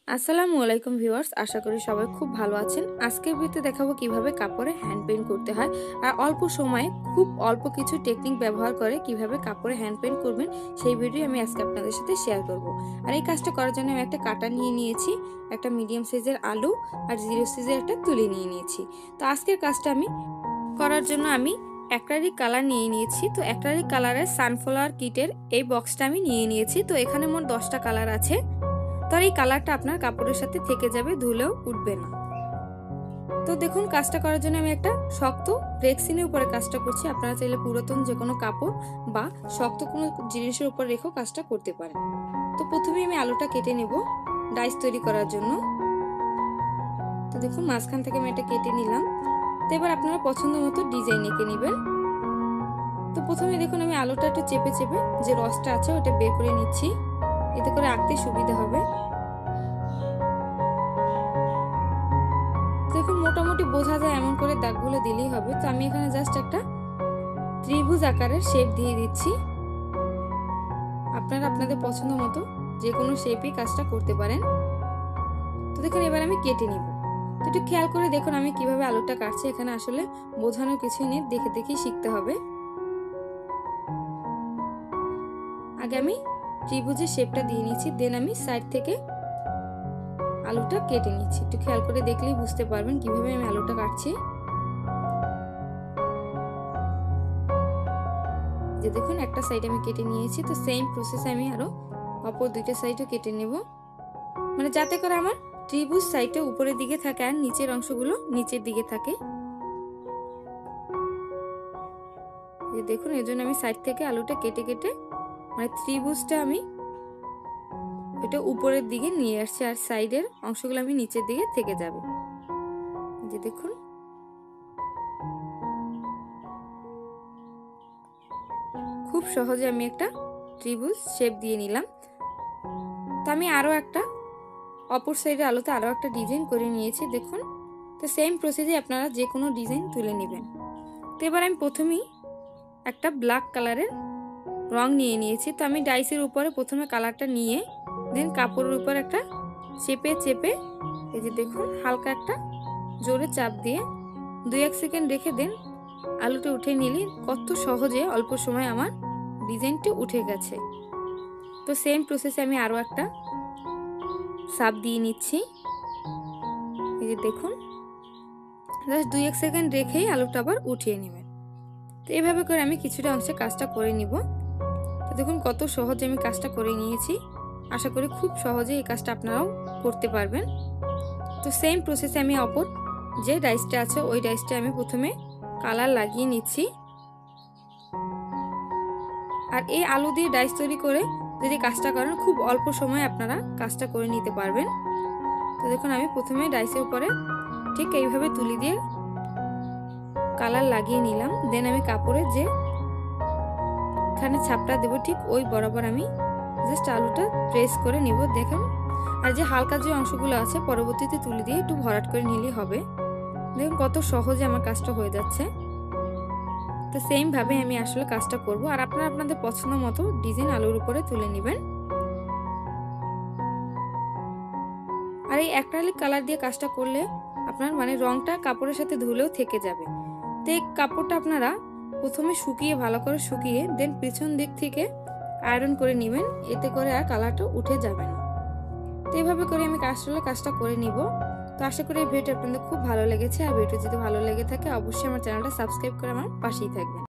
আসসালামু আলাইকুম ভিউয়ার্স, আশা করি সবাই খুব ভালো আছেন। আজকের ভিডিওতে দেখাবো কিভাবে কাপড়ে হ্যান্ড পেইন্ট করতে হয় আর অল্প সময়ে খুব অল্প কিছু টেকনিক ব্যবহার করে কিভাবে কাপড়ে হ্যান্ড পেইন্ট করবেন সেই ভিডিও আমি আজকে আপনাদের সাথে শেয়ার করব। আর এই কাজটা করার জন্য আমি একটা কাটা নিয়ে নিয়েছি, একটা মিডিয়াম সাইজের আলু আর 0 সাইজের একটা তুলি নিয়ে নিয়েছি। তো আজকের কাজটা আমি করার জন্য আমি অ্যাক্রিলিক কালার নিয়ে নিয়েছি। তো অ্যাক্রিলিক কালারের সানফ্লাওয়ার কিটের এই বক্সটা আমি নিয়ে নিয়েছি। তো এখানে মোট 10টা কালার আছে। তো এই কালারটা আপনার কাপড়ের সাথে থেকে যাবে, ধুলেও উঠবে না। তো দেখুন, কাজটা করার জন্য আমি একটা শক্ত রেক্সিনের উপরে কাজটা করছি। আপনারা চাইলে পুরাতন যে কোনো কাপড় বা শক্ত কোনো জিনিসের উপর রেখেও কাজটা করতে পারেন। তো প্রথমে আমি আলুটা কেটে নেব ডাইস তৈরি করার জন্য। তো দেখুন, মাঝখান থেকে আমি এটা কেটে নিলাম। তো এবার আপনারা পছন্দ মতো ডিজাইন এঁকে নেবেন। তো প্রথমে দেখুন, আমি আলুটা একটু চেপে চেপে যে রসটা আছে ওটা বের করে নিচ্ছি, এতে করে আঁকতে সুবিধা হবে। দেখুন, মোটামুটি বোঝা যায় এমন করে দাগগুলো দিলেই হবে। তো আমি এখানে জাস্ট একটা ত্রিভুজ আকারের শেপ দিয়ে দিচ্ছি। আপনারা আপনাদের পছন্দ মতো যে কোনো শেপই কাজটা করতে পারেন। তো দেখুন, এবার আমি কেটে নিব। তো একটু খেয়াল করে দেখুন আমি কিভাবে আলুটা কাটছি। এখানে আসলে বোঝানোর কিছুই নেই, দেখে দেখেই শিখতে হবে। আগে আমি ত্রিভুজের শেপটা দিয়ে নিচ্ছি, দেন আমি সাইড থেকে আলুটা কেটে নিচ্ছি। একটু খেয়াল করে দেখলেই বুঝতে পারবেন কিভাবে আমি আলুটা কাটছি। যে দেখুন, একটা সাইড আমি কেটে নিয়েছি। তো সেম প্রসেস আমি আরো অপর দুইটা সাইডও কেটে নেব, মানে যাতে করে আমার ত্রিভুজ সাইডটা উপরের দিকে থাকে আর নিচের অংশগুলো নিচের দিকে থাকে। যে দেখুন, এর জন্য আমি সাইড থেকে আলুটা কেটে কেটে মানে ত্রিভুজটা আমি এটা উপরের দিকে নিয়ে আসছি আর সাইডের অংশগুলো আমি নিচের দিকে থেকে যাবে। যে দেখুন, খুব সহজে আমি একটা ত্রিভুজ শেপ দিয়ে নিলাম। তো আমি আরো একটা অপর সাইডে আলুতে আরো একটা ডিজাইন করে নিয়েছি। দেখুন, তো সেম প্রসেসে আপনারা যে কোনো ডিজাইন তুলে নেবেন। তো এবার আমি প্রথমেই একটা ব্ল্যাক কালারের রং নিয়ে নিয়েছি। তো আমি ডাইসের উপরে প্রথমে কালারটা নিয়ে দেন কাপড়ের উপর একটা চেপে চেপে এই যে দেখুন হালকা একটা জোরে চাপ দিয়ে 2-1 সেকেন্ড রেখে দেন আলুটা উঠে নিলে কত সহজে অল্প সময় আমার ডিজাইনটি উঠে গেছে। তো সেম প্রসেসে আমি আরো একটা চাপ দিয়ে নিচ্ছি। এই যে দেখুন, জাস্ট 2-1 সেকেন্ড রেখেই আলুটা আবার উঠিয়ে নেবেন। তো এইভাবে করে আমি কিছুটা অংশে কাজটা করে নিব। তো দেখুন কত সহজে আমি কাজটা করে নিয়েছি। আশা করি খুব সহজে এই কাজটা আপনারাও করতে পারবেন। তো সেম প্রসেসে আমি অপর যে ডাইসটা আছে ওই ডাইসটা আমি প্রথমে কালার লাগিয়ে নিচ্ছি। আর এই আলু দিয়ে ডাইস তৈরি করে যদি কাজটা করেন খুব অল্প সময়ে আপনারা কাজটা করে নিতে পারবেন। তো দেখুন, আমি প্রথমে ডাইসের উপরে ঠিক এইভাবে তুলি দিয়ে কালার লাগিয়ে নিলাম। দেন আমি কাপড়ে যে এখানে ছাপটা দেবো ঠিক ওই বরাবর আমি জাস্ট আলুটা প্রেস করে নিব। দেখুন, আর যে হালকা যে অংশগুলো আছে পরবর্তীতে তুলি দিয়ে একটু ভরাট করে নিলেই হবে। দেখুন কত সহজে আমার কাজটা হয়ে যাচ্ছে। তো সেম ভাবে আমি আসলে কাজটা করব। আর আপনারা আপনাদের পছন্দ মতো ডিজাইন আলুর উপরে তুলে নেবেন। আর এই অ্যাক্রিলিক কালার দিয়ে কাজটা করলে আপনার মানে রংটা কাপড়ের সাথে ধুলেও থেকে যাবে। তো এই কাপড়টা আপনারা প্রথমে শুকিয়ে ভালো করে শুকিয়ে দেন পিছন দিক থেকে আয়রন করে নেবেন, এতে করে আর কালারটা উঠে যাবে না। তো এইভাবে করে আমি কাজটা করে নিব। তো আশা করি এই ভিডিওটা আপনাদের খুব ভালো লেগেছে। আর ভিডিও যদি ভালো লেগে থাকে অবশ্যই আমার চ্যানেলটা সাবস্ক্রাইব করে আমার পাশেই থাকবেন।